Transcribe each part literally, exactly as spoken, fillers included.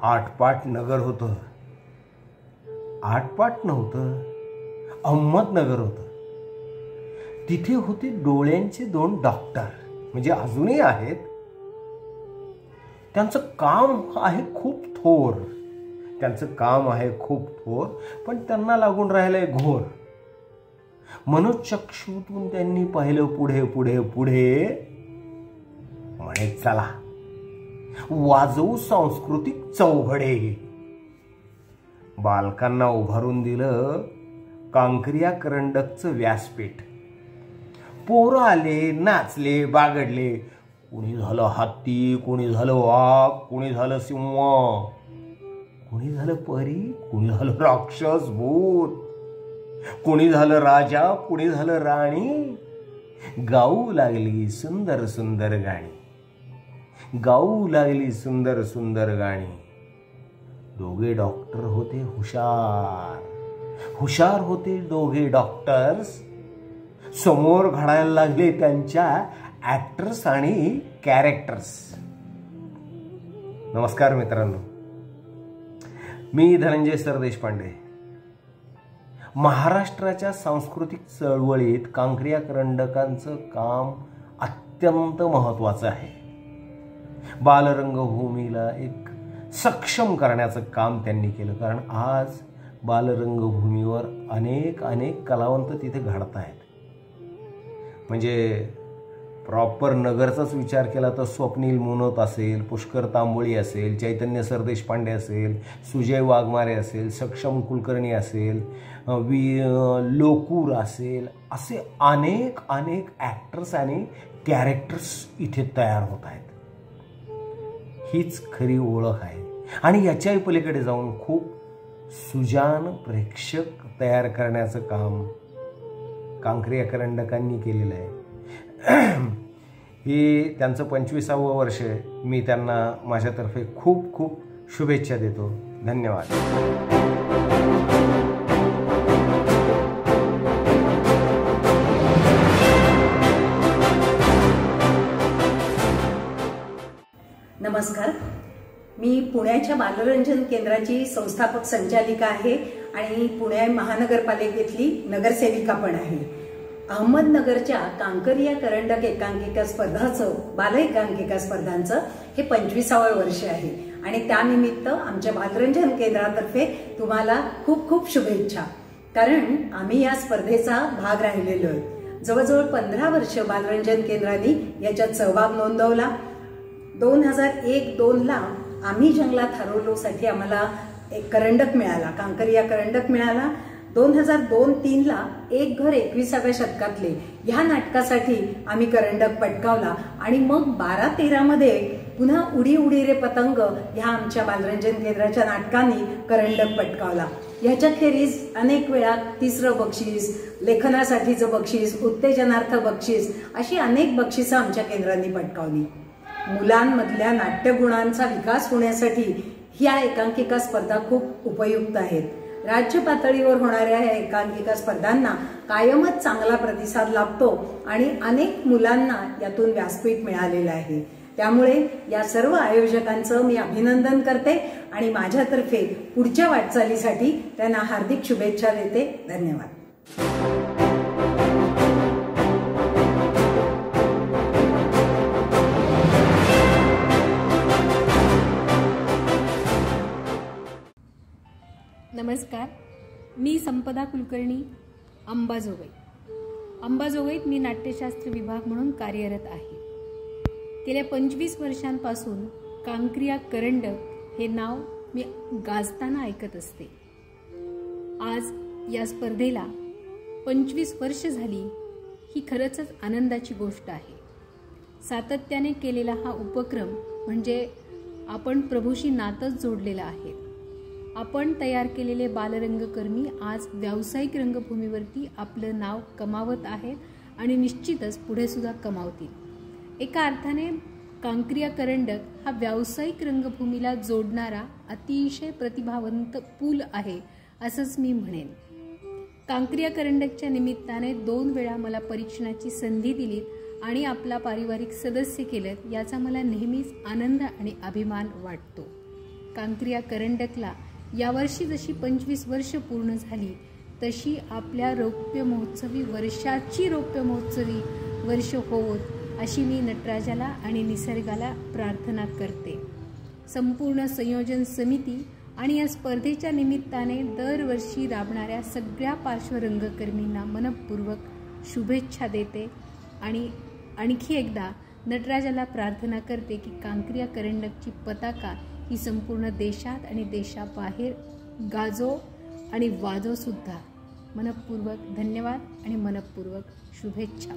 आटपाट नगर होतं. आटपाट नव्हतं, अहमदनगर होतं. तिथे होते डोळ्यांचे दोन डॉक्टर, म्हणजे अजूनही आहेत. त्यांचं काम आहे खूप थोर त्यांचं काम आहे खूप थोर पण त्यांना लागून राहिलंय घोर. मनोचक्षुतून त्यांनी पाहिलं पुढे पुढे पुढे. म्हणे चला वाजवू सांस्कृतिक चौघडे. बालकांना उभारून दिलं कांकरिया करंडकचं व्यासपीठ. पोरं आले, नाचले, बागडले. कुणी झालं हत्ती, कुणी झालं वाघ, कुणी झालं सिंह, कुणी झालं परी, कुणी झालं राक्षस भूत, कुणी झालं राजा, कुणी झालं राणी. गाऊ लागली सुंदर सुंदर गाणी, गाऊ लागली सुंदर सुंदर गाणी. दोघे डॉक्टर होते हुशार, हुशार होते दोघे डॉक्टर्स. समोर घडायला लागले त्यांच्या ऍक्टर्स आणि कॅरेक्टर्स. नमस्कार मित्रांनो, मी धनंजय सर देशपांडे. महाराष्ट्राच्या सांस्कृतिक चळवळीत कांकरिया करंडकांचं काम अत्यंत महत्त्वाचं आहे. बालरंगभूमीला एक सक्षम करण्याचं काम त्यांनी केलं, कारण आज बालरंगभूमीवर अनेक अनेक कलावंत तिथे घडत आहेत. म्हणजे प्रॉपर नगरचाच विचार केला तर स्वप्नील मुनोत असेल, पुष्कर तांबोळी असेल, चैतन्य सरदेशपांडे असेल, सुजय वाघमारे असेल, सक्षम कुलकर्णी असेल, वि लोकूर असेल, असे अनेक अनेक ॲक्टर्स आणि कॅरेक्टर्स इथे तयार होत आहेत. हीच खरी ओळख आहे. आणि याच्याही पलीकडे जाऊन खूप सुजान प्रेक्षक तयार करण्याचं काम कांकरिया करंडकांनी केलेलं आहे. हे त्यांचं पंचवीसावं वर्ष आहे. मी त्यांना माझ्यातर्फे खूप खूप शुभेच्छा देतो. धन्यवाद. नमस्कार, मी पुण्याच्या बालरंजन केंद्राची संस्थापक संचालिका आहे आणि पुणे महानगरपालिकेतली नगरसेविका पण आहे. अहमदनगरच्या कांकरिया करंडक एकांकिका स्पर्धाचं, बाल एकांकिका स्पर्धांचं हे पंचवीसावं वर्ष आहे आणि त्यानिमित्त आमच्या बालरंजन केंद्रातर्फे तुम्हाला खूप खूप शुभेच्छा. कारण आम्ही या स्पर्धेचा भाग राहिलेलो आहे. जवळजवळ पंधरा वर्ष बालरंजन केंद्राने याच्यात सहभाग नोंदवला. दोन हजार एक दोन ला आम्ही जंगलात हरवलो साठी आम्हाला एक करंडक मिळाला, कांकरिया करंडक मिळाला. दोन हजार दोन तीन ला एक घर एकविसाव्या शतकातले ह्या नाटकासाठी आम्ही करंडक पटकावला आणि मग बारा तेरा मध्ये पुन्हा उडी उडी रे पतंग ह्या आमच्या बालरंजन केंद्राच्या नाटकांनी करंडक पटकावला. ह्याच्याखेरीज अनेक वेळा तिसरं बक्षीस, लेखनासाठीचं बक्षीस, उत्तेजनार्थ बक्षीस अशी अनेक बक्षिसं आमच्या केंद्रांनी पटकावली. मुलांमधल्या नाट्यगुणांचा विकास होण्यासाठी ह्या एकांकिका स्पर्धा खूप उपयुक्त आहेत. राज्य पातळीवर होणाऱ्या ह्या एकांकिका स्पर्धांना कायमच चांगला प्रतिसाद लाभतो आणि अनेक मुलांना यातून व्यासपीठ मिळालेलं आहे. त्यामुळे या सर्व आयोजकांचं मी अभिनंदन करते आणि माझ्यातर्फे पुढच्या वाटचालीसाठी त्यांना हार्दिक शुभेच्छा देते. धन्यवाद. नमस्कार, मी संपदा कुलकर्णी, अंबाजोगाई. अंबाजोगाईत मी नाट्यशास्त्र विभाग म्हणून कार्यरत आहे. गेल्या पंचवीस वर्षांपासून कांकरिया करंडक हे नाव मी गाजताना ऐकत असते. आज या स्पर्धेला पंचवीस वर्ष झाली ही खरंच आनंदाची गोष्ट आहे. सातत्याने केलेला हा उपक्रम म्हणजे आपण प्रभूशी नातच जोडलेला आहे. आपण तयार केलेले बालरंगकर्मी आज व्यावसायिक रंगभूमीवरती आपलं नाव कमावत आहेत आणि निश्चितच पुढे सुद्धा कमावतील. एका अर्थाने कांकरिया करंडक हा व्यावसायिक रंगभूमीला जोडणारा अतिशय प्रतिभावंत पूल आहे असंच मी म्हणेन. कांकरिया करंडकच्या निमित्ताने दोन वेळा मला परीक्षणाची संधी दिलीत आणि आपला पारिवारिक सदस्य केलं, याचा मला नेहमीच आनंद आणि अभिमान वाटतो. कांक्रिया करंडकला यावर्षी जशी पंचवीस वर्ष पूर्ण झाली तशी आपल्या रौप्य महोत्सवी वर्षाची रौप्य महोत्सवी वर्ष होवोत अशी मी नटराजाला आणि निसर्गाला प्रार्थना करते. संपूर्ण संयोजन समिती आणि या स्पर्धेच्या निमित्ताने दरवर्षी राबणाऱ्या सगळ्या पार्श्वरंगकर्मींना मनपूर्वक शुभेच्छा देते आणि आणखी एकदा नटराजाला प्रार्थना करते की कांक्रिया करंडकची पताका ही संपूर्ण देशात आणि देशाबाहेर गाजो आणि वाजो सुद्धा. मनपूर्वक धन्यवाद आणि मनपूर्वक शुभेच्छा.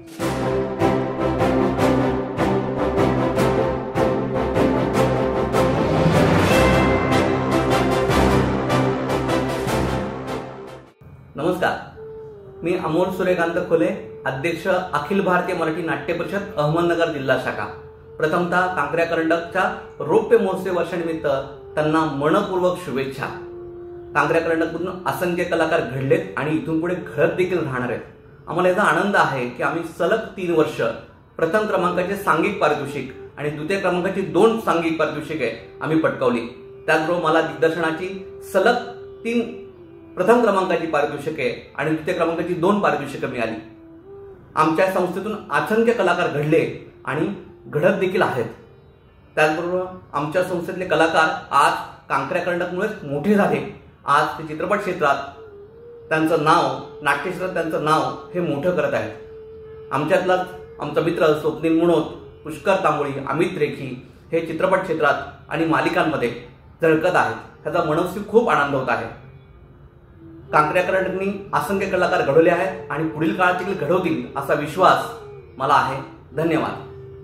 नमस्कार, मी अमोल सूर्यकांत खोले, अध्यक्ष अखिल भारतीय मराठी नाट्य परिषद अहमदनगर जिल्हा शाखा. प्रथमतः कांक्रिया करंडकच्या रौप्य महोत्सवी वर्षानिमित्त त्यांना मनपूर्वक शुभेच्छा. कांक्रिया करंडकमधून असंख्य कलाकार घडलेत आणि इथून पुढे घडत देखील राहणार आहेत. आम्हाला याचा आनंद आहे की आम्ही सलग तीन वर्ष प्रथम क्रमांकाचे सांघिक पारितोषिक आणि द्वितीय क्रमांकाची दोन सांघिक पारितोषिके आम्ही पटकावली. त्याचबरोबर मला दिग्दर्शनाची सलग तीन प्रथम क्रमांकाची पारितोषिके आणि द्वितीय क्रमांकाची दोन पारितोषिके मिळाली. आमच्या संस्थेतून असंख्य कलाकार घडले आणि घडत देखील आहेत. त्याचबरोबर आमच्या संस्थेतले कलाकार आज कांक्रिया करंडकमुळेच मोठे झाले. आज ते चित्रपट क्षेत्रात त्यांचं नाव, नाट्य क्षेत्रात त्यांचं नाव हे मोठं करत आहेत. आमच्यातलाच आमचा मित्र स्वप्नील मुनोत, पुष्कर तांबोळी, अमित रेखी हे चित्रपट क्षेत्रात आणि मालिकांमध्ये झळकत आहेत. त्याचा मनस्वी खूप आनंद होत आहे. कांक्रिया करंडकनी असंख्य कलाकार घडवले आहेत आणि पुढील काळात देखील घडवतील असा विश्वास मला आहे. धन्यवाद.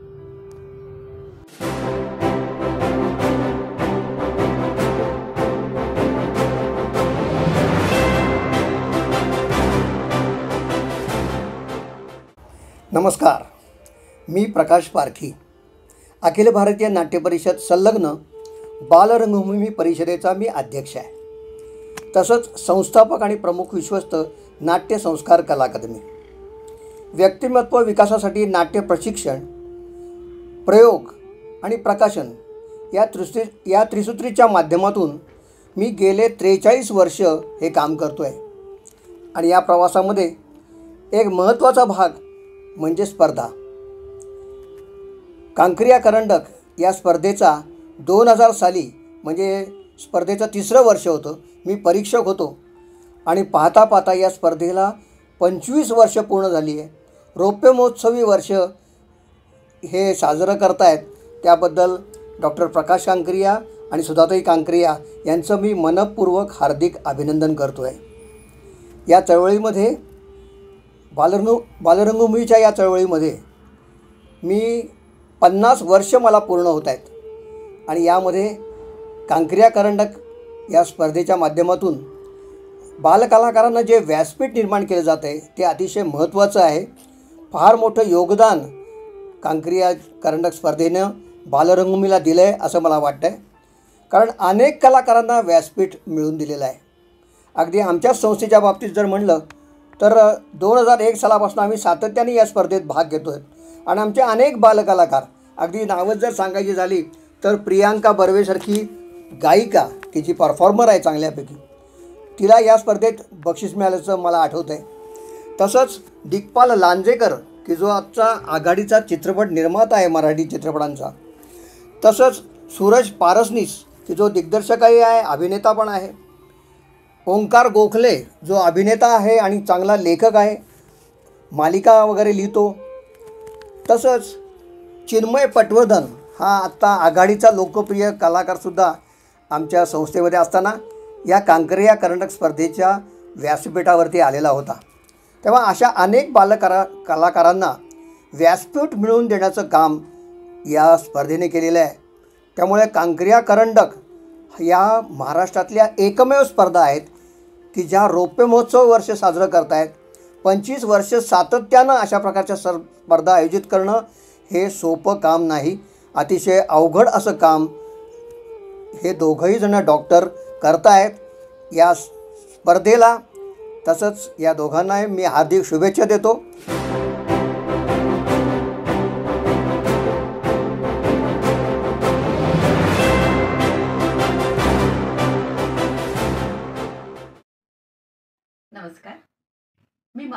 नमस्कार, मी प्रकाश पारखी, अखिल भारतीय नाट्य परिषद संलग्न बालरंगभूमी परिषदेचा मी अध्यक्ष आहे. तसंच संस्थापक आणि प्रमुख विश्वस्त नाट्य संस्कार कला अकादमी. व्यक्तिमत्व विकासासाठी नाट्य प्रशिक्षण, प्रयोग आणि प्रकाशन या त्रिसूत्री या त्रिसूत्रीच्या माध्यमातून मी गेले त्रेचाळीस वर्ष हे काम करतो आहे. आणि या प्रवासामध्ये एक महत्त्वाचा भाग म्हणजे स्पर्धा. कांक्रिया करंडक या स्पर्धेचा दोन हजार साली म्हणजे स्पर्धेचं तिसरं वर्ष होतं. मी परीक्षक होतो आणि पाहता पाहता या स्पर्धेला पंचवीस वर्ष पूर्ण झाली आहे. रौप्य महोत्सवी वर्ष हे साजरं करतायत त्याबद्दल डॉक्टर प्रकाश कांक्रिया आणि सुधाताई कांक्रिया यांचं मी मनपूर्वक हार्दिक अभिनंदन करतो आहे. या चळवळीमध्ये बालरंग बालरंगभूमीच्या या चळवळीमध्ये मी पन्नास वर्ष मला पूर्ण होत आहेत आणि यामध्ये कांक्रिया करंडक या स्पर्धेच्या माध्यमातून बालकलाकारांना जे व्यासपीठ निर्माण केलं जातं आहे ते अतिशय महत्त्वाचं आहे. फार मोठं योगदान कांक्रिया करंडक स्पर्धेनं बालरंगभूमीला दिलं आहे असं मला वाटतं आहे. कारण अनेक कलाकारांना व्यासपीठ मिळवून दिलेलं आहे. अगदी आमच्याच संस्थेच्या बाबतीत जर म्हणलं तर दोन हजार एक सालापासून आम्ही सातत्याने या स्पर्धेत भाग घेतो आहे आणि आमचे अनेक बालकलाकार, अगदी नावच जर सांगायची झाली तर प्रियांका बर्वेसारखी गायिका की जी परफॉर्मर आहे चांगल्यापैकी, तिला या स्पर्धेत बक्षीस मिळाल्याचं मला आठवतं आहे. तसंच दिग्पाल लांजेकर की जो आजचा आघाडीचा चित्रपट निर्माता आहे मराठी चित्रपटांचा. तसंच सूरज पारसनीस की जो दिग्दर्शकही आहे, अभिनेता पण आहे. ओंकार गोखले जो अभिनेता आहे आणि चांगला लेखक आहे, मालिका वगैरे लिहितो. तसंच चिन्मय पटवर्धन हा आत्ता आघाडीचा लोकप्रिय कलाकारसुद्धा आमच्या संस्थेमध्ये असताना या कांक्रिया करंडक स्पर्धेच्या व्यासपीठावरती आलेला होता. तेव्हा अशा अनेक बालकला कलाकारांना व्यासपीठ मिळवून देण्याचं काम या स्पर्धेने केलेलं आहे. त्यामुळे कांक्रिया करंडक या महाराष्ट्रातल्या एकमेव स्पर्धा आहेत की ज्या रौप्य महोत्सव वर्ष साजरं करत आहेत. पंचवीस वर्ष सातत्यानं अशा प्रकारच्या सर स्पर्धा आयोजित करणं हे सोपं काम नाही, अतिशय अवघड असं काम हे दोघंही जण डॉक्टर करत आहेत या स्पर्धेला. तसंच या दोघांना मी हार्दिक शुभेच्छा देतो.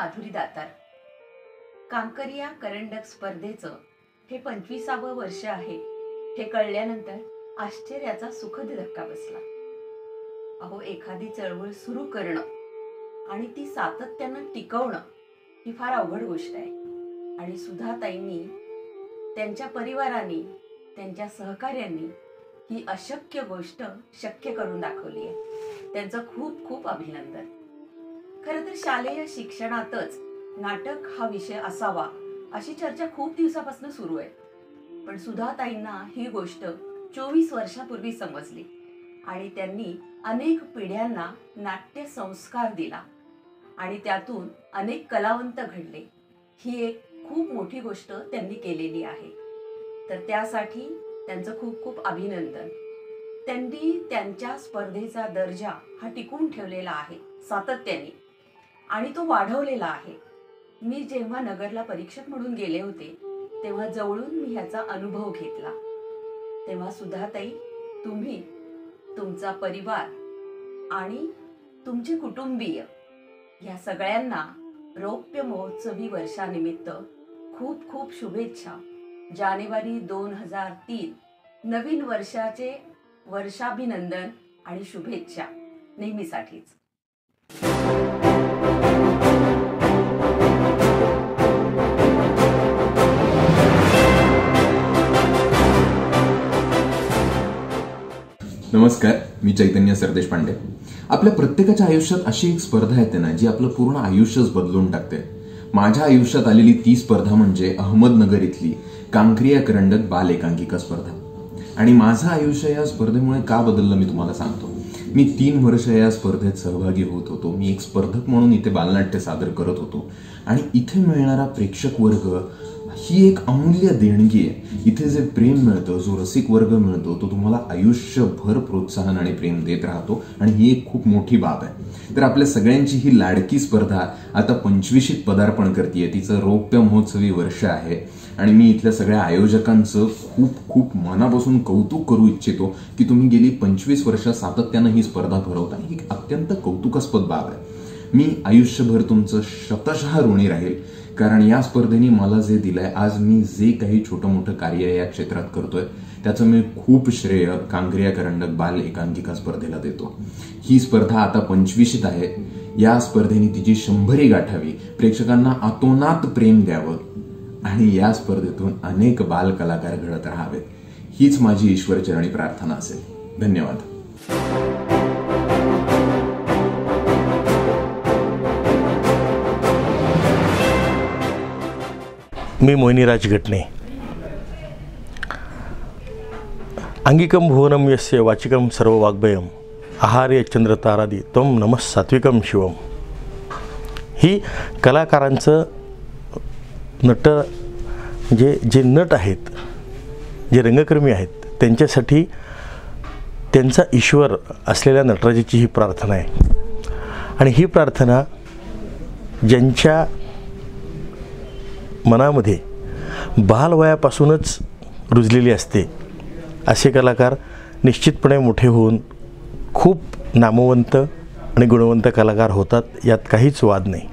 माधुरी दातार. कांकरिया करंडक स्पर्धेचं हे पंचवीसावं वर्ष आहे हे कळल्यानंतर आश्चर्याचा सुखद धक्का बसला. अहो, एखादी चळवळ सुरू करणं आणि ती सातत्यानं टिकवणं ही फार अवघड गोष्ट आहे. आणि सुधाताईंनी, त्यांच्या परिवाराने, त्यांच्या सहकार्यांनी ही अशक्य गोष्ट शक्य करून दाखवली आहे. त्यांचं खूप खूप अभिनंदन. खरं तर शालेय शिक्षणातच नाटक हा विषय असावा अशी चर्चा खूप दिवसापासून सुरू आहे. पण सुधाताईंना ही गोष्ट चोवीस वर्षापूर्वी समजली आणि त्यांनी अनेक पिढ्यांना नाट्य संस्कार दिला आणि त्यातून अनेक कलावंत घडले. ही एक खूप मोठी गोष्ट त्यांनी केलेली आहे. तर त्यासाठी त्यांचं खूप खूप अभिनंदन. त्यांनी त्यांच्या स्पर्धेचा दर्जा हा टिकवून ठेवलेला आहे सातत्याने आणि तो वाढवलेला आहे. मी जेव्हा नगरला परीक्षक म्हणून गेले होते तेव्हा जवळून मी ह्याचा अनुभव घेतला. तेव्हा सुधाताई, तुम्ही, तुमचा परिवार आणि तुमचे कुटुंबीय या सगळ्यांना रौप्य महोत्सवी वर्षानिमित्त खूप खूप शुभेच्छा. जानेवारी दोन हजार तीन नवीन वर्षाचे वर्षाभिनंदन आणि शुभेच्छा नेहमीसाठीच. नमस्कार, मी चैतन्य सरदेश पांडे. आपल्या प्रत्येकाच्या आयुष्यात अशी एक स्पर्धा येते ना, जी आपलं पूर्ण आयुष्यच बदलून टाकते. माझ्या आयुष्यात आलेली ती स्पर्धा म्हणजे अहमदनगर इथली कांकरिया करंडक बाल एकांकिका स्पर्धा. आणि माझं आयुष्य या स्पर्धेमुळे का बदललं मी तुम्हाला सांगतो. मी तीन वर्ष या स्पर्धेत सहभागी होत होतो. मी एक स्पर्धक म्हणून इथे बालनाट्य सादर करत होतो आणि इथे मिळणारा प्रेक्षक वर्ग ही एक अमूल्य देणगी आहे. इथे जे प्रेम मिळतं, जो रसिक वर्ग मिळतो, तो तुम्हाला आयुष्यभर प्रोत्साहन आणि प्रेम देत राहतो आणि ही एक खूप मोठी बाब आहे. तर आपल्या सगळ्यांची ही लाडकी स्पर्धा आता पंचवीशीत पदार्पण करतेय. तिचं रौप्य महोत्सवी वर्ष आहे आणि मी इथल्या सगळ्या आयोजकांचं खूप खूप मनापासून कौतुक करू इच्छितो की तुम्ही गेली पंचवीस वर्ष सातत्यानं ही स्पर्धा भरवता. ही अत्यंत कौतुकास्पद बाब आहे. मी आयुष्यभर तुमचं शतशः ऋणी राहील, कारण या स्पर्धेने मला जे दिलंय, आज मी जे काही छोटं मोठं कार्य या क्षेत्रात करतोय त्याचं मी खूप श्रेय कांकरिया करंडक बाल एकांकिका स्पर्धेला देतो. ही स्पर्धा आता पंचवीशीत आहे. या स्पर्धेने तिची शंभरी गाठावी, प्रेक्षकांना आतोनात प्रेम द्यावं आणि या स्पर्धेतून अनेक बाल कलाकार घडत राहावेत, हीच माझी ईश्वरचरणी प्रार्थना असेल. धन्यवाद. मी मोहिनीराज गटणे. अंगिकम भुवनम यस्य वाचिकम सर्व वाग्भयम आहार्य चंद्र तारादी त्वं नमः सात्विकम शिवम. ही कलाकारांचं नट जे जे नट आहेत, जे रंगकर्मी आहेत, त्यांच्यासाठी त्यांचा ईश्वर असलेल्या नटराजाची ही प्रार्थना आहे. आणि ही प्रार्थना ज्यांच्या मनामध्ये बालवयापासूनच रुजलेली असते, असे कलाकार निश्चितपणे मोठे होऊन खूप नामवंत आणि गुणवंत कलाकार होतात, यात काहीच वाद नाही.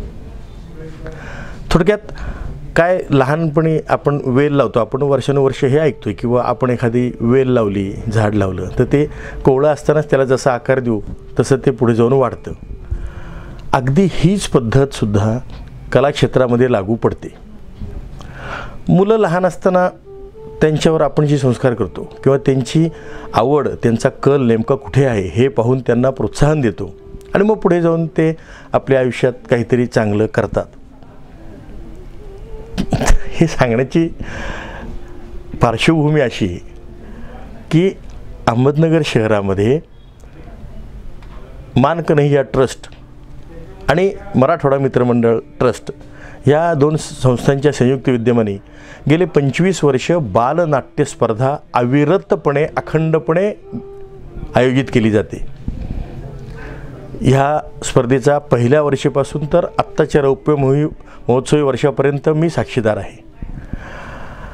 थोडक्यात काय, लहानपणी आपण वेल लावतो, आपण वर्षानुवर्ष हे ऐकतोय किंवा आपण एखादी वेल लावली, झाड लावलं तर ते कोवळं असतानाच त्याला जसा आकार देऊ तसं ते पुढे जाऊन वाढतं. अगदी हीच पद्धतसुद्धा कलाक्षेत्रामध्ये लागू पडते. मुलं लहान असताना त्यांच्यावर आपण जे संस्कार करतो किंवा त्यांची आवड, त्यांचा कल नेमका कुठे आहे हे पाहून त्यांना प्रोत्साहन देतो आणि मग पुढे जाऊन ते आपल्या आयुष्यात काहीतरी चांगलं करतात. हे सांगण्याची पार्श्वभूमी अशी की अहमदनगर शहरामध्ये मान कन्हैया ट्रस्ट आणि मराठवाडा मित्रमंडळ ट्रस्ट या दोन संस्थांच्या संयुक्त विद्यमाने गेले पंचवीस वर्ष बालनाट्य स्पर्धा अविरतपणे, अखंडपणे आयोजित केली जाते. ह्या स्पर्धेचा पहिल्या वर्षापासून तर आत्ताच्या रौप्य मोही महोत्सवी वर्षापर्यंत मी साक्षीदार आहे.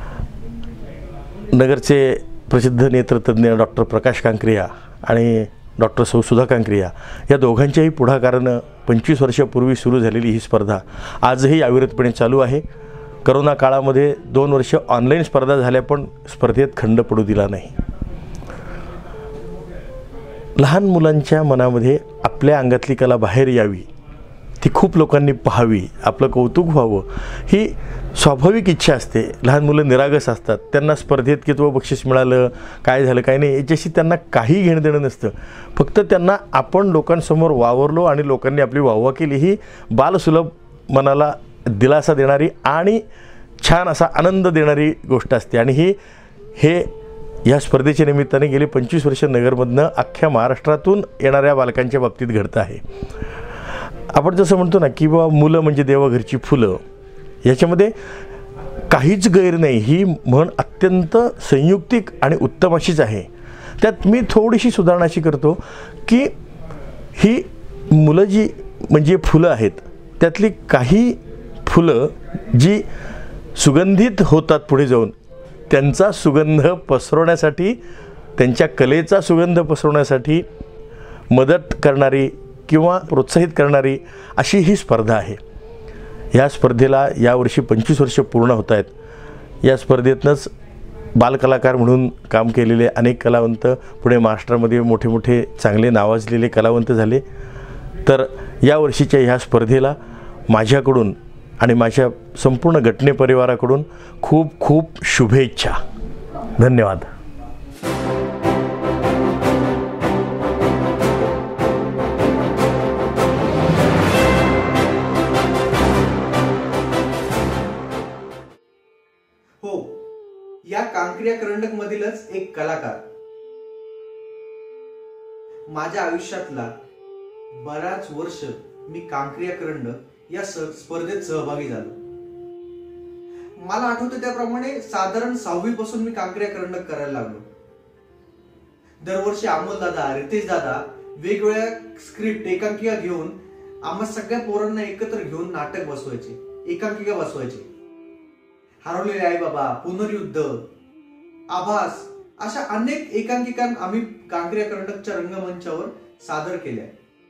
नगरचे प्रसिद्ध नेत्रतज्ञ डॉक्टर प्रकाश कांकरिया आणि डॉक्टर सौ सुधा कांक्रिया या दोघांच्याही पुढाकारानं पंचवीस वर्षापूर्वी सुरू झालेली ही स्पर्धा आजही अविरतपणे चालू आहे. करोना काळामध्ये दोन वर्ष ऑनलाईन स्पर्धा झाल्या, पण स्पर्धेत खंड पडू दिला नाही. लहान मुलांच्या मनामध्ये आपल्या अंगातली कला बाहेर यावी, ती खूप लोकांनी पाहावी, आपलं कौतुक व्हावं, ही स्वाभाविक इच्छा असते. लहान मुलं निरागस असतात, त्यांना स्पर्धेत कितवं बक्षीस मिळालं, काय झालं काय नाही याच्याशी त्यांना काही घेणं देणं नसतं. फक्त त्यांना आपण लोकांसमोर वावरलो आणि लोकांनी आपली वाहवा केली, ही बालसुलभ मनाला दिलासा देणारी आणि छान असा आनंद देणारी गोष्ट असते. आणि ही हे या स्पर्धेच्या निमित्ताने गेली पंचवीस वर्ष नगरमधनं अख्ख्या महाराष्ट्रातून येणाऱ्या बालकांच्या बाबतीत घडतं आहे. आपण जसं म्हणतो ना की बाबा मुलं म्हणजे देवाघरची फुलं, याच्यामध्ये काहीच गैर नाही. ही म्हण अत्यंत संयुक्तिक आणि उत्तम अशीच आहे. त्यात मी थोडीशी सुधारणा अशी करतो की ही मुलं जी म्हणजे फुलं आहेत, त्यातली काही फुलं जी सुगंधित होतात पुढे जाऊन, त्यांचा सुगंध पसरवण्यासाठी, त्यांच्या कलेचा सुगंध पसरवण्यासाठी मदत करणारी किंवा प्रोत्साहित करणारी अशी ही स्पर्धा आहे. या स्पर्धेला यावर्षी पंचवीस वर्ष पूर्ण होत आहेत. या स्पर्धेतनंच बालकलाकार म्हणून काम केलेले अनेक कलावंत पुणे महाराष्ट्रामध्ये मोठे मोठे चांगले नावाजलेले कलावंत झाले. तर यावर्षीच्या ह्या स्पर्धेला माझ्याकडून आणि माझ्या संपूर्ण घटने परिवाराकडून खूप खूप शुभेच्छा. धन्यवाद. हो, या कांक्रिया करंडक मधीलच एक कलाकार. माझ्या आयुष्यातला बराच वर्ष मी कांक्रिया करंडक या स्पर्धेत सहभागी झालो. मला आठवतं त्याप्रमाणे साधारण सहावी पासून मी कांक्रिया करंडक करायला लागलो. दरवर्षी अमोल दादा, रितेश दादा वेगवेगळ्या स्क्रिप्ट एकांकिका घेऊन आम्हा सगळ्या पोरांना एकत्र घेऊन नाटक बसवायचे, एकांकिका बसवायचे. हरवलेले आई बाबा, पुनर्युद्ध, आभास अशा अनेक एकांकिका आम्ही कांक्रिया करंडकच्या रंगमंचावर सादर केल्या.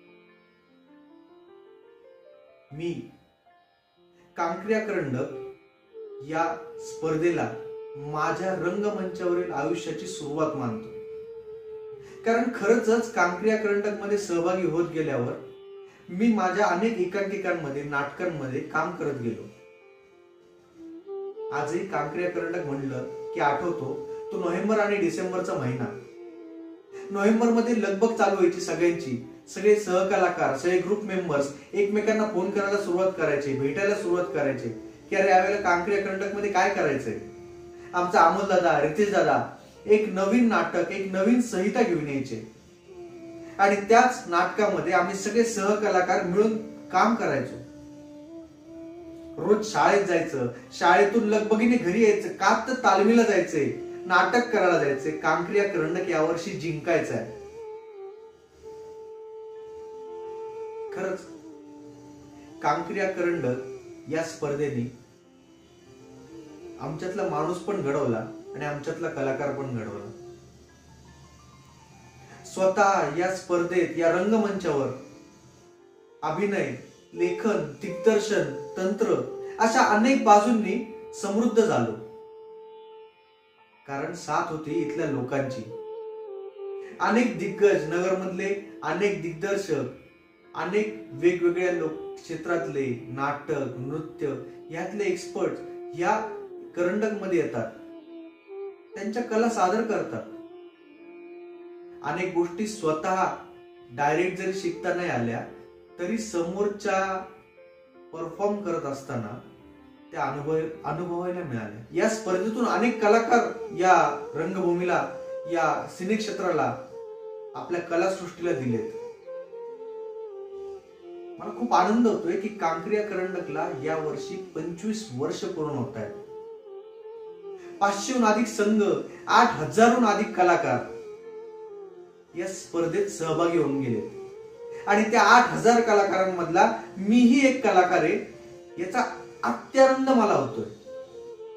मी कांक्रिया करंडक या स्पर्धेला माझ्या रंगमंचावरील आयुष्याची सुरुवात मानतो. कारण खरंच कांक्रिया करंडक मध्ये सहभागी होत गेल्यावर मी माझ्या अनेक एकांकिकांमध्ये, नाटकांमध्ये काम करत गेलो. आजही कांक्रिया करंडक म्हणलं की आठवतो तो नोव्हेंबर आणि डिसेंबरचा महिना. नोव्हेंबर मध्ये लगबग चालू व्हायची सगळ्यांची. सगळे सहकलाकार, सगळे ग्रुप मेंबर्स एकमेकांना फोन करायला सुरुवात करायचे, भेटायला सुरुवात करायचे की अरे यावेळेला कांक्रिया करंडक मध्ये काय करायचंय. आमचा अमोल दादा, रितेश दादा एक नवीन नाटक, एक नवीन संहिता घेऊन यायचे आणि त्याच नाटकामध्ये आम्ही सगळे सहकलाकार मिळून काम करायचो. रोज शाळेत जायचं, शाळेतून लगबगीने घरी यायचं, का तर तालमीला जायचंय, नाटक करायला जायचंय. कांक्रिया करंडक यावर्षी जिंकायचं आहे. खरंच कांक्रिया करंडक या स्पर्धेने आमच्यातला माणूस पण घडवला आणि आमच्यातला कलाकार पण घडवला. स्वतः या स्पर्धेत, या रंगमंचावर अभिनय, लेखन, दिग्दर्शन, तंत्र अशा अनेक बाजूंनी समृद्ध झालो. कारण साथ होती इथल्या लोकांची. अनेक दिग्गज, नगरमधले अनेक दिग्दर्शक, अनेक वेगवेगळ्या लोक क्षेत्रातले नाटक, नृत्य यातले एक्सपर्ट या करंडक मध्ये येतात, त्यांच्या कला सादर करतात. अनेक गोष्टी स्वतः डायरेक्ट जरी शिकता नाही आल्या तरी समोरच्या परफॉर्म करत असताना त्या अनुभव अनुभवायला मिळाल्या. या स्पर्धेतून अनेक कलाकार या रंगभूमीला, या सिने क्षेत्राला, आपल्या कलासृष्टीला दिलेत. मला खूप आनंद होतोय की कांक्रिया करंडकला या वर्षी पंचवीस वर्ष पूर्ण होत आहेत. पाचशेहून अधिक संघ, आठ हजारहून अधिक कलाकार या स्पर्धेत सहभागी होऊन गेलेत आणि त्या आठ हजार कलाकारांमधला मीही एक कलाकार आहे याचा अत्यानंद मला होतोय.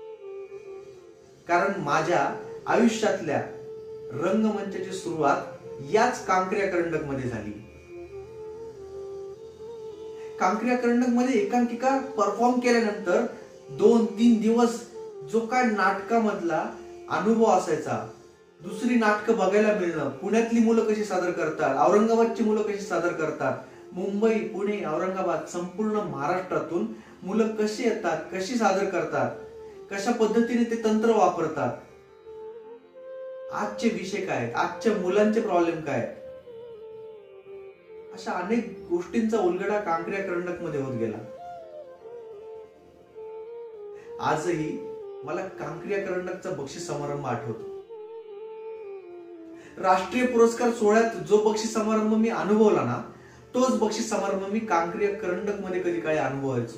कारण माझ्या आयुष्यातल्या रंगमंचाची सुरुवात याच कांक्रिया करंडक मध्ये झाली. कांक्रिया करंडक मध्ये एकांकिका परफॉर्म केल्यानंतर दोन तीन दिवस जो काय नाटकामधला अनुभव असायचा, दुसरी नाटकं बघायला मिळणं, पुण्यातली मुलं कशी सादर करतात, औरंगाबादची मुलं कशी सादर करतात, मुंबई, पुणे, औरंगाबाद, संपूर्ण महाराष्ट्रातून मुलं कशी येतात, कशी सादर करतात, कशा पद्धतीने ते तंत्र वापरतात, आजचे विषय काय आहेत, आजच्या मुलांचे प्रॉब्लेम काय आहेत, अशा अनेक गोष्टींचा उलगडा कांक्रिया करंडक मध्ये होत गेला. आजही मला कांक्रिया करंडकचा बक्षीस समारंभ आठवतो. राष्ट्रीय पुरस्कार सोहळ्यात जो बक्षीस समारंभ मी अनुभवला ना, तोच बक्षीस समारंभ मी कांक्रिया करंडक मध्ये कधी काही अनुभवायचो.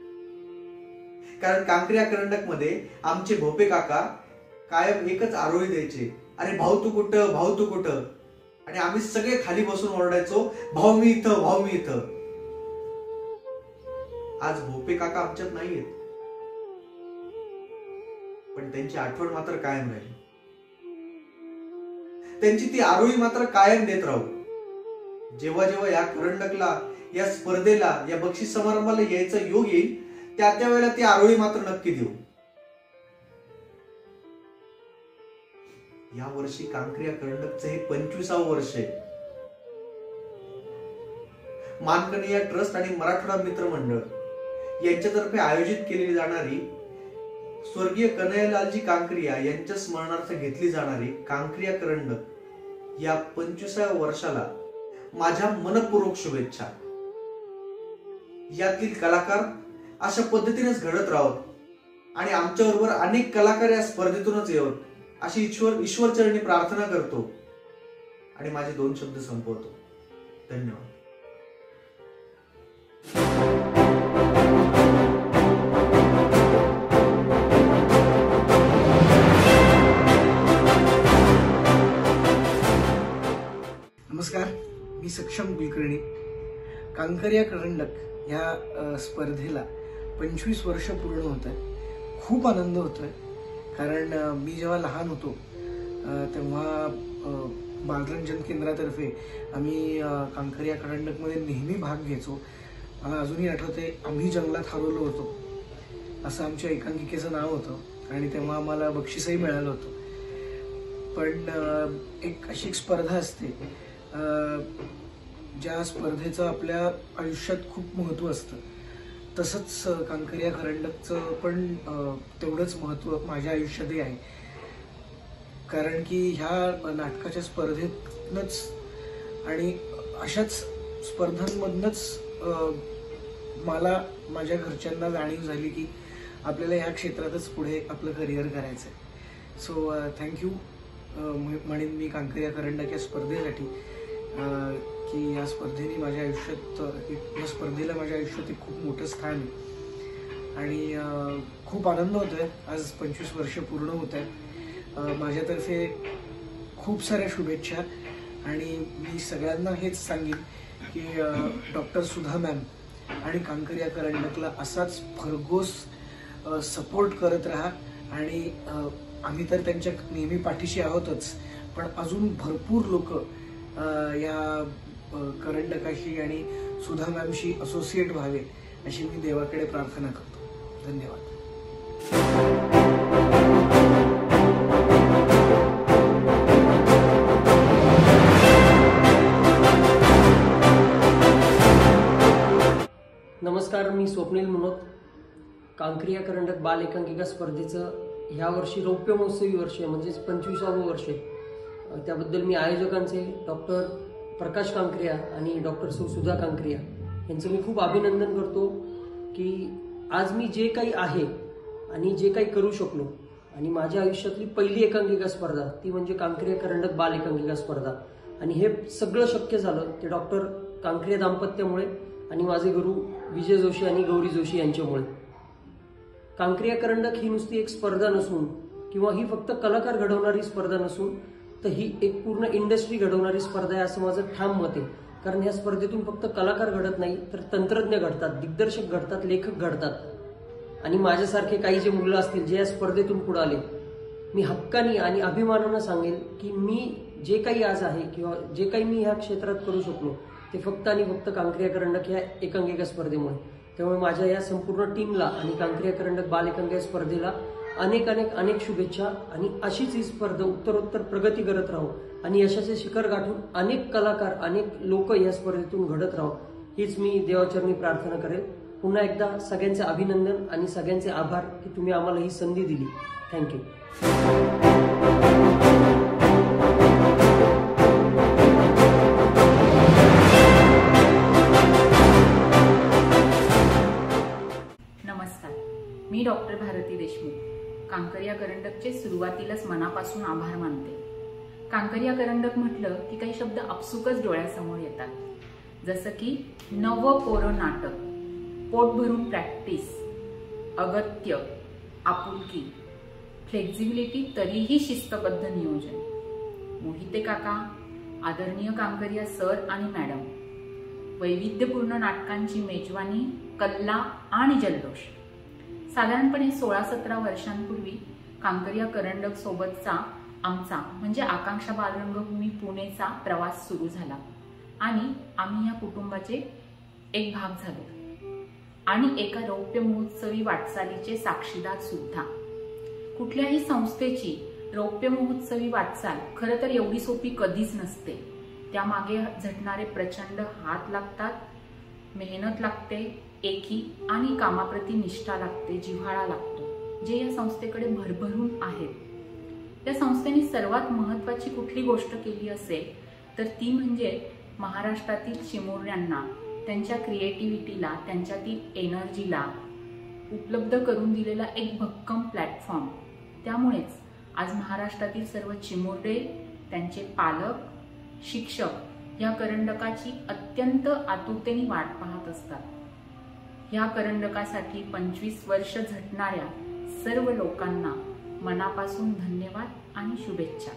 कारण कांक्रिया करंडक मध्ये आमचे भोपे काका कायम एकच आरोळी द्यायचे, अरे भाऊ तू कुठं, भाऊ तू कुठं, आणि आम्ही सगळे खाली बसून ओरडायचो, भाऊ मी इथं, भाऊ मी इथं. आज भोपे काका आमच्यात नाहीयेत, पण त्यांची आठवण मात्र कायम राहील. त्यांची ती आरोळी मात्र कायम देत राहू. जेव्हा जेव्हा या करंडकला, या स्पर्धेला, या बक्षीस समारंभाला यायचा योग येईल, त्या त्या वेळेला ती आरोळी मात्र नक्की देऊ. या वर्षी कांक्रिया करंडकचं हे पंचवीसावं वर्ष आहे. मानकनिया ट्रस्ट आणि मराठवाडा मित्र मंडळ यांच्यातर्फे आयोजित केली जाणारी स्वर्गीय कन्हैयालालजी कांक्रिया यांच्या स्मरणार्थ घेतली जाणारी कांक्रिया करंडक या पंचवीसाव्या वर्षाला माझ्या मनपूर्वक शुभेच्छा. यातील कलाकार अशा पद्धतीनेच घडत राहोत आणि आमच्याबरोबर अनेक कलाकार या स्पर्धेतूनच येऊत अशी ईश्वर ईश्वर चरणी प्रार्थना करतो आणि माझे दोन शब्द संपवतो. धन्यवाद. नमस्कार, मी सक्षम कुलकर्णी. कांक्रिया करंडक या स्पर्धेला पंचवीस वर्ष पूर्ण होत आहे. खूप आनंद होतोय, कारण मी जेव्हा लहान होतो तेव्हा बालरंजन केंद्रातर्फे आम्ही कांक्रिया करंडकमध्ये नेहमी भाग घ्यायचो. मला अजूनही आठवते, आम्ही जंगलात हरवलो होतो असं आमच्या एकांकिकेचं नाव होतं आणि तेव्हा आम्हाला बक्षीसही मिळालं होतं. पण एक अशी एक स्पर्धा असते ज्या स्पर्धेचं आपल्या आयुष्यात खूप महत्त्व असतं. तसंच कांक्रिया करंडकचं पण तेवढंच महत्त्व माझ्या आयुष्यातही आहे. कारण की ह्या नाटकाच्या स्पर्धेतनंच आणि अशाच स्पर्धांमधनंच मला माझ्या घरच्यांना जाणीव झाली की आपल्याला ह्या क्षेत्रातच पुढे आपलं करिअर करायचं आहे. सो थँक्यू म्हणेन मी कांक्रिया करंडक या स्पर्धेसाठी, की या स्पर्धेने माझ्या आयुष्यात, या स्पर्धेला माझ्या आयुष्यात एक खूप मोठं स्थान आहे आणि खूप आनंद होतो आहे. आज पंचवीस वर्ष पूर्ण होत आहे. माझ्यातर्फे खूप साऱ्या शुभेच्छा आणि मी सगळ्यांना हेच सांगेन की डॉक्टर सुधा मॅम आणि कांक्रिया करंडकला असाच भरघोस सपोर्ट करत राहा. आणि आम्ही तर त्यांच्या नेहमी पाठीशी आहोतच, पण अजून भरपूर लोक या करंडकाशी आणि सुधा मॅमशी असोसिएट व्हावे अशी मी देवाकडे प्रार्थना करतो. धन्यवाद. नमस्कार, मी स्वप्नील मुनोत. कांक्रिया करंडक बाल एकांकिका स्पर्धेचं ह्या वर्षी रौप्य महोत्सवी वर्ष आहे, म्हणजेच पंचवीसावं वर्ष आहे. त्याबद्दल मी आयोजकांचे डॉक्टर प्रकाश कांक्रिया आणि डॉक्टर सौ सुधा कांक्रिया यांचं मी खूप अभिनंदन करतो की आज मी जे काही आहे आणि जे काही करू शकलो आणि माझ्या आयुष्यातली पहिली एकांकिका स्पर्धा ती म्हणजे कांक्रिया करंडक बाल एकांकिका स्पर्धा, आणि हे सगळं शक्य झालं ते डॉक्टर कांक्रिया दाम्पत्यामुळे आणि माझे गुरु विजय जोशी आणि गौरी जोशी यांच्यामुळे. कांक्रिया करंडक ही नुसती एक स्पर्धा नसून किंवा ही फक्त कलाकार घडवणारी स्पर्धा नसून तर ही एक पूर्ण इंडस्ट्री घडवणारी स्पर्धा आहे असं माझं ठाम मत आहे. कारण ह्या स्पर्धेतून फक्त कलाकार घडत नाही तर तंत्रज्ञ घडतात, दिग्दर्शक घडतात, लेखक घडतात. आणि माझ्यासारखे काही जे मुलं असतील जे या स्पर्धेतून पुढे आले मी हक्काने आणि अभिमानानं सांगेन की मी जे काही आज आहे किंवा जे काही मी ह्या क्षेत्रात करू शकलो ते फक्त आणि फक्त कांक्रिया करंडक ह्या एकांकिका स्पर्धेमुळे. त्यामुळे माझ्या या संपूर्ण टीमला आणि कांक्रिया करंडक बाल एकांकिका स्पर्धेला अनेक अनेक अनेक शुभेच्छा. आणि अशीच ही स्पर्धा उत्तरोत्तर प्रगती करत राहू आणि यशाचे शिखर गाठून अनेक कलाकार अनेक लोक या स्पर्धेतून घडत राहू हीच मी देवाचरणी प्रार्थना करेल. पुन्हा एकदा सगळ्यांचे अभिनंदन आणि सगळ्यांचे आभार की तुम्ही आम्हाला ही संधी दिली. थँक्यू. नमस्कार, मी डॉक्टर भारती देशमुख. कांकरिया करंडकचे सुरुवातीलाच मनापासून आभार मानते. कांकरिया करंडक म्हटलं की काही शब्द आपसुकच डोळ्यासमोर येतात, जसं की नव कोरं नाटक, पोट भरून प्रॅक्टिस, अगत्य, आपुलकी, फ्लेक्झिबिलिटी, तरीही शिस्तबद्ध नियोजन. मोहिते काका, आदरणीय कांकरिया सर आणि मॅडम, वैविध्यपूर्ण नाटकांची मेजवानी, कल्ला आणि जल्लोष. साधारणपणे सोळा सतरा वर्षांपूर्वी कांकरिया करंडक सोबतचा आमचा म्हणजे आकांक्षा बालरंगभूमी पुणेचा प्रवास सुरू झाला आणि आम्ही या कुटुंबाचे एक भाग झालो आणि एका रौप्य महोत्सवी वाटचालीचे साक्षीदार सुद्धा. कुठल्याही संस्थेची रौप्य महोत्सवी वाटचाल खरं तर एवढी सोपी कधीच नसते. त्यामागे झटणारे प्रचंड हात लागतात, मेहनत लागते, एकी आणि कामाप्रती निष्ठा लागते, जिव्हाळा लागतो, जे या संस्थेकडे भरभरून आहेत. त्या संस्थेने सर्वात महत्त्वाची कुठली गोष्ट केली असेल तर ती म्हणजे महाराष्ट्रातील चिमुरड्यांना त्यांच्या क्रिएटिव्हिटीला, त्यांच्यातील एनर्जीला उपलब्ध करून दिलेला एक भक्कम प्लॅटफॉर्म. त्यामुळेच आज महाराष्ट्रातील सर्व चिमुरडे, त्यांचे पालक, शिक्षक या करंडकाची अत्यंत आतुरतेने वाट पाहत असतात. या करंडकासाठी पंचवीस वर्ष झटणाऱ्या सर्व लोकांना मनापासून धन्यवाद आणि शुभेच्छा.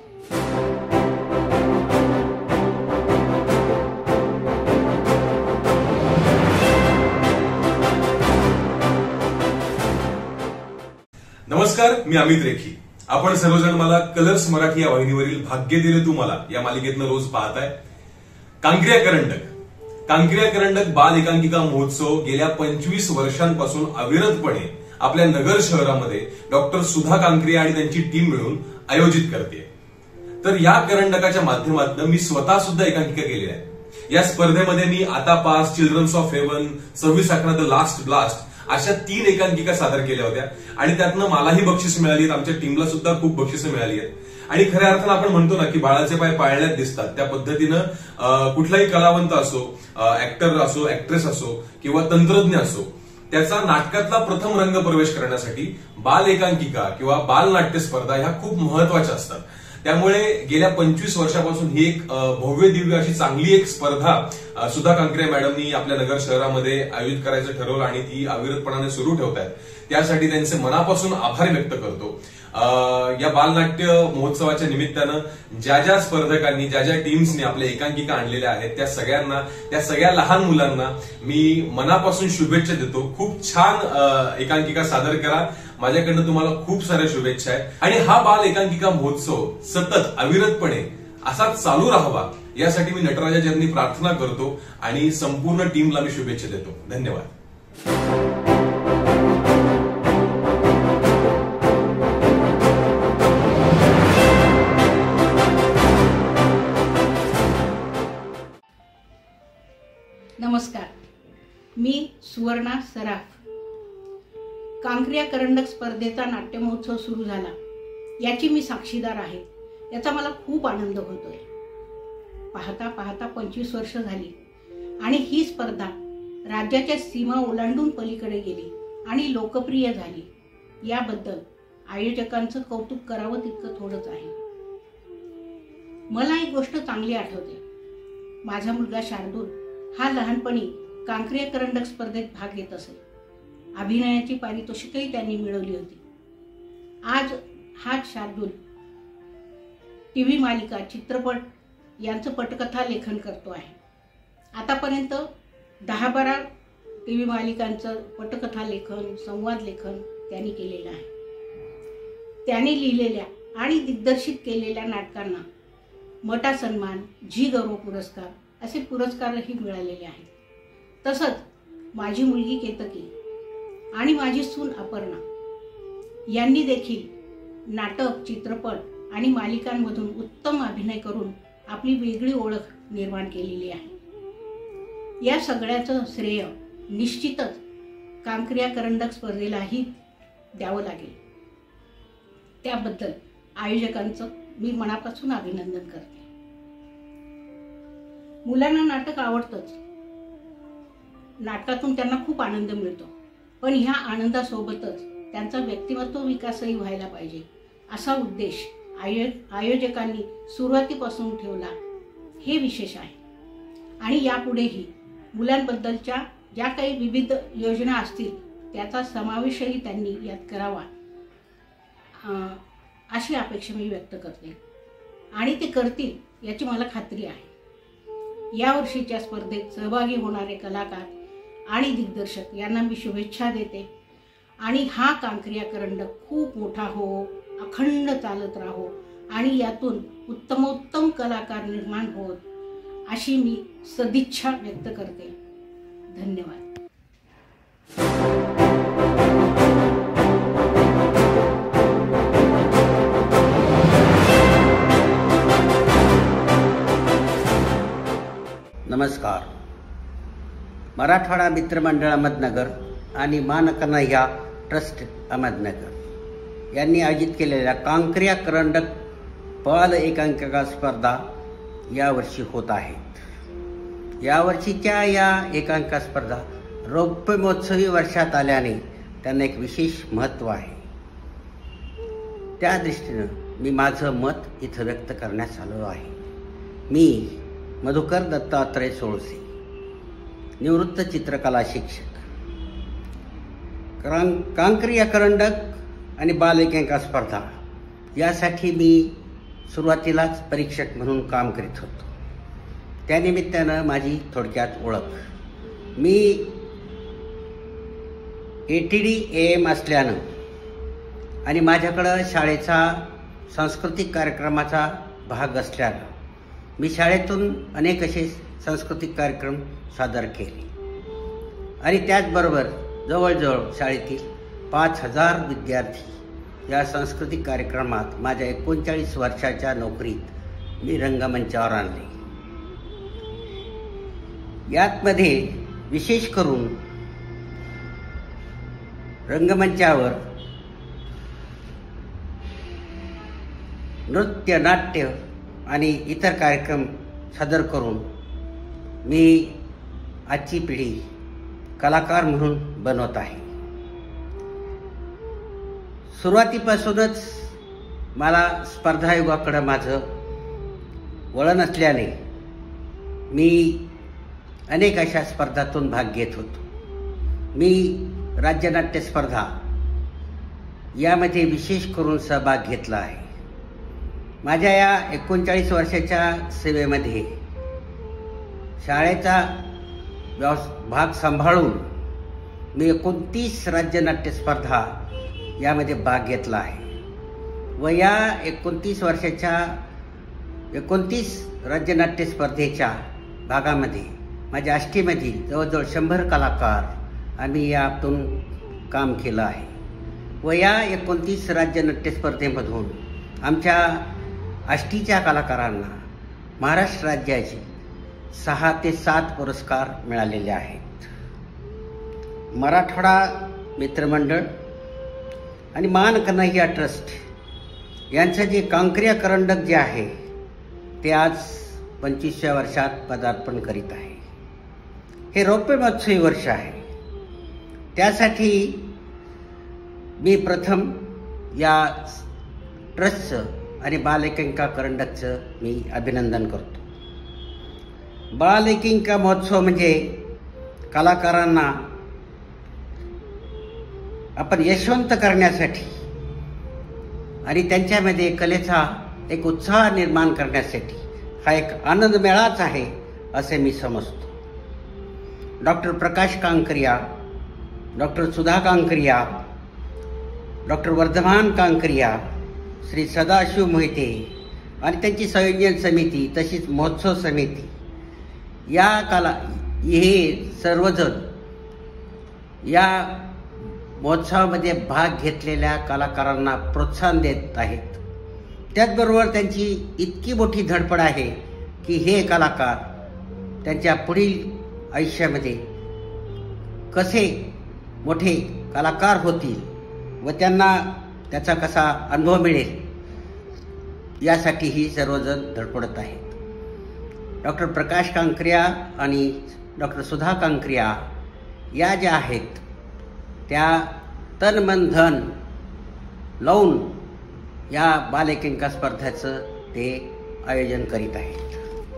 नमस्कार, मी अमित रेखी. आपण सर्वजण मला कलर्स मराठी या वाहिनीवरील भाग्य दिले तुम्हाला या मालिकेतनं रोज पाहताय. कांक्रिया करंडक कांक्रिया करंडक बाल एकांकिका महोत्सव गेल्या पंचवीस वर्षांपासून अविरतपणे आपल्या नगर शहरामध्ये डॉक्टर सुधा कांक्रिया आणि त्यांची टीम मिळून आयोजित करते. तर या करंडकाच्या माध्यमातून मी स्वतः सुद्धा एकांकिका केलेल्या आहे. या स्पर्धेमध्ये मी आता पास, चिल्ड्रन्स ऑफ हेवन, सव्वीस अकरा द लास्ट ब्लास्ट अशा तीन एकांकिका सादर केल्या होत्या आणि त्यातनं मलाही बक्षीस मिळाली आहेत, आमच्या टीमला सुद्धा खूप बक्षिसं मिळाली आहेत. आणि खऱ्या अर्थानं आपण म्हणतो ना की बाळाचे पाय पाळण्यात दिसतात, त्या पद्धतीनं कुठलाही कलावंत असो, ऍक्टर असो, ऍक्ट्रेस असो किंवा तंत्रज्ञ असो, त्याचा नाटकातला प्रथम रंग प्रवेश करण्यासाठी बाल एकांकिका किंवा बाल नाट्य स्पर्धा ह्या खूप महत्वाच्या असतात. त्यामुळे गेल्या पंचवीस वर्षापासून ही एक भव्य दिव्य अशी चांगली एक स्पर्धा सुधा कांक्रिया मॅडमनी आपल्या नगर शहरामध्ये आयोजित करायचं ठरवलं आणि ती अविरतपणाने सुरू ठेवतायत. त्यासाठी त्यांचे मनापासून आभार व्यक्त करतो. या बालनाट्य महोत्सवाच्या निमित्तानं ज्या ज्या स्पर्धकांनी, ज्या ज्या टीम्सनी आपल्या एकांकिका आणलेल्या आहेत त्या सगळ्यांना, त्या सगळ्या लहान मुलांना मी मनापासून शुभेच्छा देतो. खूप छान एकांकिका सादर करा. माझ्याकडनं तुम्हाला खूप साऱ्या शुभेच्छा आहेत. आणि हा बाल एकांकिका महोत्सव सतत अविरतपणे असाच चालू राहावा यासाठी मी नटराजाचरणी प्रार्थना करतो आणि संपूर्ण टीमला मी शुभेच्छा देतो. धन्यवाद. नमस्कार, मी सुवर्णा सराफ. कांक्रिया करंडक स्पर्धेचा नाट्य महोत्सव सुरू झाला याची मी साक्षीदार आहे. याचा मला खूप आनंद होतोय. पाहता पाहता पंचवीस वर्ष झाली आणि ही स्पर्धा राज्याच्या सीमा ओलांडून पलीकडे गेली आणि लोकप्रिय झाली. याबद्दल आयोजकांचं कौतुक करावं तितकं थोडंच आहे. मला एक गोष्ट चांगली आठवते. माझा मुलगा शार्दूल हा लहानपणी कांक्रिया करंडक स्पर्धेत भाग घेत असे. अभिनयाची पारितोषिकही त्यांनी मिळवली होती. आज हा शार्दूल टीव्ही मालिका, चित्रपट यांचं पटकथा लेखन करतो आहे. आतापर्यंत दहा बारा टीव्ही मालिकांचं पटकथा लेखन, संवाद लेखन त्यांनी केलेलं आहे. त्यांनी लिहिलेल्या आणि दिग्दर्शित केलेल्या नाटकांना मटा सन्मान, झी गौरव पुरस्कार असे पुरस्कारही मिळालेले आहेत. तसंच माझी मुलगी केतकी आणि माझी सून अपर्णा यांनी देखील नाटक, चित्रपट आणि मालिकांमधून उत्तम अभिनय करून आपली वेगळी ओळख निर्माण केलेली आहे. या सगळ्याचं श्रेय निश्चितच कांकरिया करंडक स्पर्धेलाही द्यावं लागेल. त्याबद्दल आयोजकांचं मी मनापासून अभिनंदन करते. मुलांना नाटक आवडतंच, नाटकातून त्यांना खूप आनंद मिळतो, पण ह्या आनंदासोबतच त्यांचा व्यक्तिमत्व विकासही व्हायला पाहिजे असा उद्देश आयो आयोजकांनी सुरुवातीपासून ठेवला हे विशेष आहे. आणि यापुढेही मुलांबद्दलच्या ज्या काही विविध योजना असतील त्याचा समावेशही त्यांनी यात करावा अशी अपेक्षा मी व्यक्त करते आणि ते करतील याची मला खात्री आहे. यावर्षीच्या स्पर्धेत सहभागी होणारे कलाकार आणि दिग्दर्शक यांना मी शुभेच्छा देते आणि हा कांकरिया करंडक खूप मोठा हो, अखंड चालत राहो आणि यातून उत्तमोत्तम कलाकार निर्माण होत अशी मी सदिच्छा व्यक्त करते. धन्यवाद. नमस्कार. मराठवाडा मित्रमंडळ अहमदनगर आणि मानकन्हैया ट्रस्ट अहमदनगर यांनी आयोजित केलेल्या कांकरिया करंडक बाल एकांकिका स्पर्धा यावर्षी होत आहेत. यावर्षीच्या या एकांकिका स्पर्धा रौप्य महोत्सवी वर्षात आल्याने त्यांना एक विशेष महत्त्व आहे. त्या दृष्टीनं मी माझं मत इथं व्यक्त करण्यास आलो आहे. मी मधुकर दत्तात्रय सोळसे, निवृत्त चित्रकला शिक्षक. कांकरिया करंडक आणि बाल एकांकिका स्पर्धा यासाठी मी सुरुवातीलाच परीक्षक म्हणून काम करीत होतो. त्यानिमित्तानं माझी थोडक्यात ओळख. मी A T D A M असल्यानं आणि माझ्याकडं शाळेचा सांस्कृतिक कार्यक्रमाचा भाग असल्यानं मी शाळेतून अनेक असे सांस्कृतिक कार्यक्रम सादर केले आणि त्याचबरोबर जवळजवळ शाळेतील पाच हजार विद्यार्थी या सांस्कृतिक कार्यक्रमात माझ्या एकोणचाळीस वर्षाच्या नोकरीत मी रंगमंचावर आणले. यातमध्ये विशेष करून रंगमंचावर नृत्य, नाट्य आणि इतर कार्यक्रम सादर करून मी आजची पिढी कलाकार म्हणून बनवत आहे. सुरुवातीपासूनच मला स्पर्धा आयोगाकडं माझं वळण असल्याने मी अनेक अशा स्पर्धातून भाग घेत होतो. मी राज्यनाट्य स्पर्धा यामध्ये विशेष करून सहभाग घेतला आहे. माझ्या या एकोणचाळीस वर्षाच्या सेवेमध्ये शाळेचा व्यवस भाग सांभाळून मी एकोणतीस राज्यनाट्य स्पर्धा यामध्ये भाग घेतला आहे व या एकोणतीस वर्षाच्या एकोणतीस राज्यनाट्य स्पर्धेच्या भागामध्ये माझ्या आष्टीमध्ये जवळजवळ शंभर कलाकार आम्ही यातून काम केलं आहे व या एकोणतीस राज्यनाट्य स्पर्धेमधून आमच्या आष्टीच्या कलाकारांना महाराष्ट्र राज्याचे सहा ते सात पुरस्कार मिळालेले आहेत. मराठवाडा मित्रमंडळ आणि मानकन्हैया ट्रस्ट यांचं जे कांकरिया करंडक जे आहे ते आज पंचवीसव्या वर्षात पदार्पण करीत आहे. हे रौप्य महोत्सवी वर्ष आहे. त्यासाठी मी प्रथम या ट्रस्टचं आणि बाल एकांकिका करंडकचं मी अभिनंदन करतो. बाल एकांकिका महोत्सव म्हणजे कलाकारांना आपण यशवंत करण्यासाठी आणि त्यांच्यामध्ये कलेचा एक उत्साह निर्माण करण्यासाठी हा एक आनंद मेळाच आहे असे मी समजतो. Doctor Prakash Kankaria, doctor Sudha Kankaria, doctor Vardhaman Kankaria, Shri Sadashiv Mohite आणि त्यांची संयोजन समिती तशीच महोत्सव समिती या काला हे सर्वजण या महोत्सवामध्ये भाग घेतलेल्या कलाकारांना प्रोत्साहन देत आहेत. त्याचबरोबर त्यांची इतकी मोठी धडपड आहे की हे कलाकार त्यांच्या पुढील आयुष्यामध्ये कसे मोठे कलाकार होतील व त्यांना त्याचा कसा अनुभव मिळेल यासाठी ही सर्वजण धडपडत आहेत. डॉक्टर प्रकाश कांकरिया आणि डॉक्टर सुधा कांकरिया या ज्या आहेत त्या तन मन धन लावून या बालेकिंका स्पर्धेचं ते आयोजन करीत आहेत.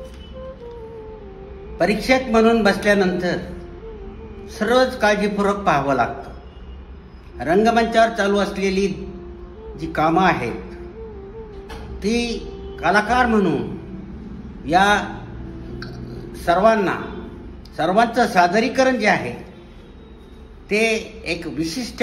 परीक्षक म्हणून बसल्यानंतर सर्वच काळजीपूर्वक पाहावं लागतं. रंगमंचावर चालू असलेली जी कामं आहेत ती कलाकार म्हणून या सर्वांना सर्वांचं सादरीकरण जे आहे ते एक विशिष्ट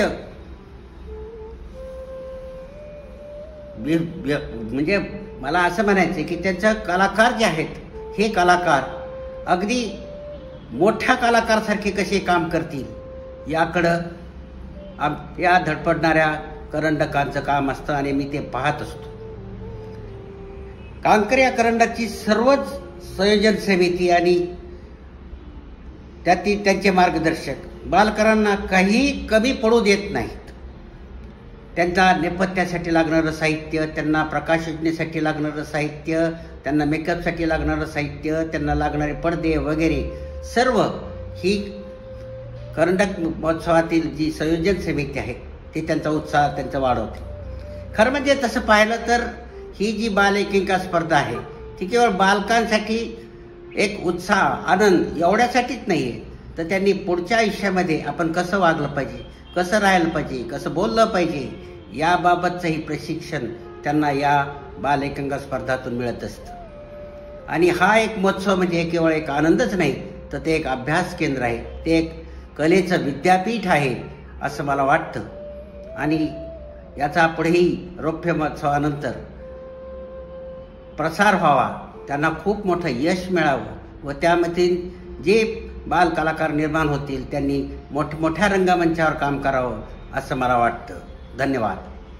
म्हणजे मला असं म्हणायचं की त्यांचं कलाकार जे आहेत हे कलाकार अगदी मोठ्या कलाकारसारखे कसे काम करतील याकडं आम या धडपडणाऱ्या करंडकांचं काम असतं आणि मी ते पाहत असतो. कांकरिया करंडकची सर्वच संयोजन समिती आणि त्यातील त्यांचे मार्गदर्शक बालकारांना काही कमी पडू देत नाहीत. त्यांच्या नेपथ्यासाठी लागणारं साहित्य, त्यांना प्रकाश योजनेसाठी लागणारं साहित्य, त्यांना मेकअपसाठी लागणारं साहित्य, त्यांना लागणारे पडदे वगैरे सर्व ही करंडक महोत्सवातील जी संयोजन समिती आहे ती त्यांचा उत्साह त्यांचा वाढवते. खरं म्हणजे तसं पाहिलं तर ही जी बालेकिंका स्पर्धा आहे ती केवळ बालकांसाठी एक उत्साह आनंद एवढ्यासाठीच नाही आहे, तर त्यांनी पुढच्या आयुष्यामध्ये आपण कसं वागलं पाहिजे, कसं राहायला पाहिजे, कसं बोललं पाहिजे याबाबतचंही प्रशिक्षण त्यांना या बालेकिंका स्पर्धातून मिळत असतं. आणि हा एक महोत्सव म्हणजे केवळ एक आनंदच नाही तर ते एक अभ्यास केंद्र आहे, ते एक कलेचं विद्यापीठ आहे असं मला वाटतं. आणि याचा पुढेही रौप्य महोत्सवानंतर प्रसार व्हावा, त्यांना खूप मोठं यश मिळावं व त्यामध्ये जे बाल कलाकार निर्माण होतील त्यांनी मोठमोठ्या रंगमंचावर काम करावं असं मला वाटतं. धन्यवाद.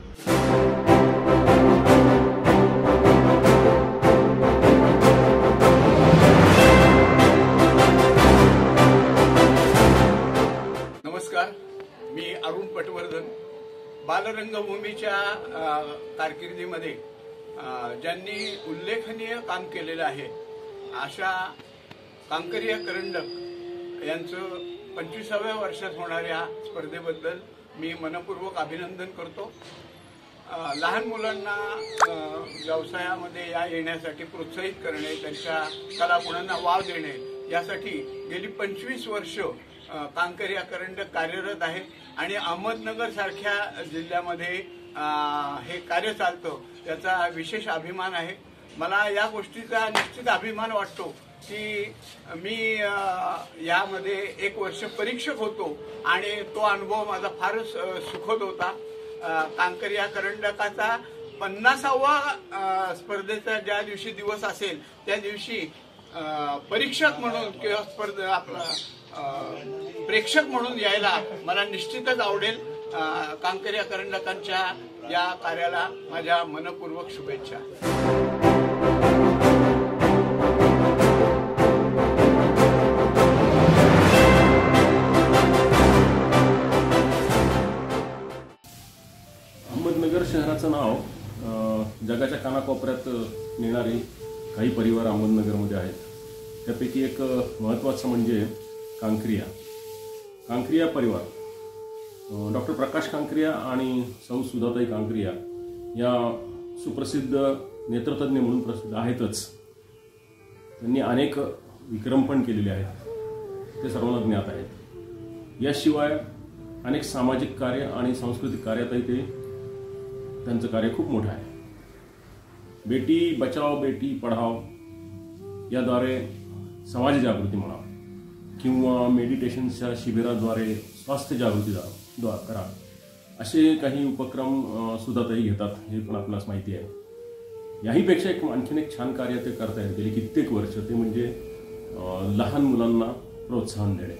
नमस्कार, मी अरुण पटवर्धन. बालरंगभूमीच्या कारकिर्दीमध्ये ज्यांनी उल्लेखनीय काम केलेलं आहे अशा कांकरिया करंडक यांचं पंचवीसाव्या वर्षात होणाऱ्या स्पर्धेबद्दल मी मनपूर्वक अभिनंदन करतो. लहान मुलांना व्यवसायामध्ये या येण्यासाठी प्रोत्साहित करणे, त्यांच्या कलागुणांना वाव देणे यासाठी गेली पंचवीस वर्ष कांकरिया करंडक कार्यरत आहे आणि अहमदनगर सारख्या जिल्ह्यामध्ये हे कार्य चालतं याचा विशेष अभिमान आहे. मला या गोष्टीचा निश्चित अभिमान वाटतो की मी यामध्ये एक वर्ष परीक्षक होतो आणि तो अनुभव माझा फारच सुखद होता. कांकरिया करंडकाचा पन्नासावा स्पर्धेचा ज्या दिवशी दिवस असेल त्या दिवशी परीक्षक म्हणून किंवा स्पर्धा आपला प्रेक्षक म्हणून यायला मला निश्चितच आवडेल. कांकरिया करंडकांच्या या कार्याला माझ्या मनपूर्वक शुभेच्छा. अहमदनगर शहराचं नाव जगाच्या कानाकोपऱ्यात नेणारे काही परिवार अहमदनगरमध्ये आहेत. त्यापैकी एक महत्त्वाचं म्हणजे कांकरिया कांकरिया परिवार. डॉक्टर प्रकाश कांकरिया आणि सौ सुधाताई कांकरिया या सुप्रसिद्ध नेत्रतज्ञ म्हणून प्रसिद्ध आहेतच. त्यांनी अनेक विक्रम पण केलेले आहेत, ते सर्वांना ज्ञात आहेत. याशिवाय अनेक सामाजिक कार्य आणि सांस्कृतिक कार्यातही ते त्यांचं कार्य खूप मोठं आहे. बेटी बचाओ बेटी पढाओ याद्वारे समाज जागृती म्हणा किंवा मेडिटेशनच्या शिबिराद्वारे स्वास्थ्य जागृती करा, असे काही उपक्रम सुद्धा घेतात, हे पण आपल्याला माहिती आहे. याहीपेक्षा एक आणखीन एक छान कार्य ते करतायत गेली कित्येक वर्ष, ते म्हणजे लहान मुलांना प्रोत्साहन देणे.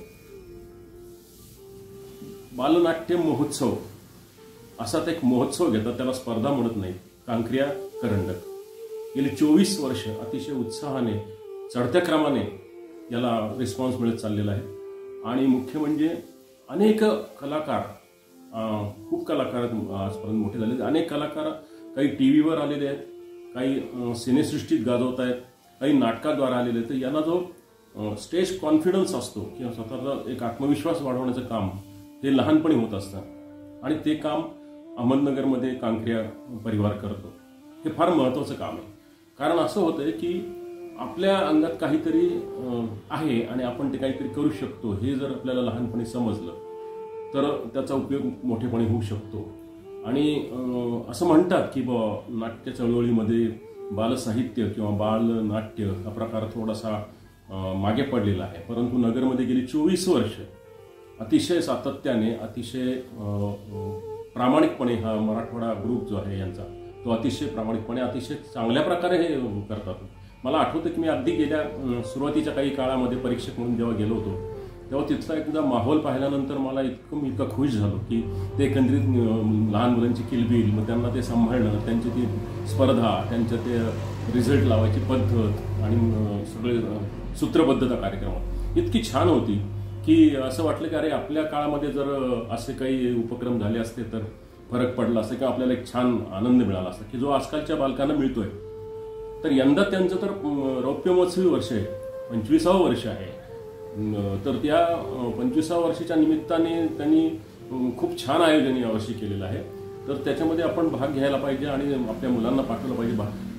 बालनाट्य महोत्सव असा एक महोत्सव घेतात, त्याला स्पर्धा म्हणत नाही. कांक्रिया करंडक गेली चोवीस वर्ष अतिशय उत्साहाने चढत्या क्रमाने याला रिस्पॉन्स मिळत चाललेला आहे. आणि मुख्य म्हणजे अनेक कलाकार, खूप कलाकार आजपर्यंत मोठे झाले. अनेक कलाकार काही टी व्हीवर आलेले आहेत, काही सिनेसृष्टीत गाजवत आहेत, काही नाटकाद्वारे आलेले आहेत. तर यांना जो स्टेज कॉन्फिडन्स असतो किंवा स्वतःचा एक आत्मविश्वास वाढवण्याचं काम ते लहानपणी होत असतं. आणि ते काम अहमदनगरमध्ये कांक्रिया परिवार करतो. हे फार महत्त्वाचं काम आहे. कारण असं होतंय की आपल्या अंगात काहीतरी आहे आणि आपण ते काहीतरी करू शकतो, हे जर आपल्याला लहानपणी समजलं तर त्याचा उपयोग मोठेपणी होऊ शकतो. आणि असं म्हणतात की ब नाट्य चळवळीमध्ये बालसाहित्य किंवा बालनाट्य हा प्रकार थोडासा मागे पडलेला आहे. परंतु नगरमध्ये गेली चोवीस वर्ष अतिशय सातत्याने, अतिशय प्रामाणिकपणे हा मराठवाडा ग्रुप जो आहे यांचा, तो अतिशय प्रामाणिकपणे, अतिशय चांगल्या प्रकारे हे करतात. मला आठवतं की मी अगदी गेल्या सुरुवातीच्या काही काळामध्ये परीक्षक म्हणून जेव्हा गेलो होतो, तेव्हा तिथला एकदा माहोल पाहिल्यानंतर मला इतकं मी इतका खुश झालो की ते एकंदरीत लहान मुलांची किलबिल, मग त्यांना ते सांभाळणं, त्यांची ती स्पर्धा, त्यांच्या ते रिझल्ट लावायची पद्धत आणि सगळे सूत्रबद्धता कार्यक्रम इतकी छान होती की असं वाटलं की अरे आपल्या काळामध्ये जर असे काही उपक्रम झाले असते तर फरक पडला असता किंवा आपल्याला एक छान आनंद मिळाला असता की जो आजकालच्या बालकांना मिळतोय. तर यंदा त्यांचं तर रौप्य महोत्सवी वर्ष आहे, पंचवीसावं वर्ष आहे. तर त्या पंचवीसाव्या वर्षाच्या निमित्ताने त्यांनी खूप छान आयोजन यावर्षी केलेलं आहे. तर त्याच्यामध्ये आपण भाग घ्यायला पाहिजे आणि आपल्या मुलांना पाठवलं पाहिजे.